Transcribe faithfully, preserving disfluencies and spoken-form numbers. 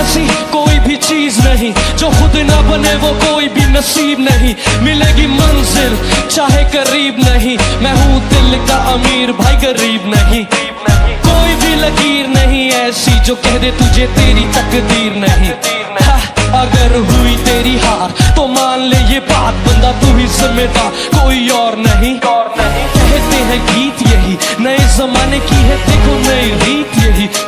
जैसी कोई भी चीज नहीं, जो खुद ना बने वो कोई भी नसीब नहीं। मिलेगी मंजिल चाहे करीब नहीं, मैं हूँ दिल का अमीर भाई गरीब नहीं। कोई भी लकीर नहीं ऐसी जो कह दे तुझे तेरी तकदीर नहीं। हाँ, अगर हुई तेरी हार तो मान ले ये बात, बंदा तू ही जिम्मेदार कोई और नहीं। कहते हैं गीत यही नए जमाने की है, देखो नई रीत यही।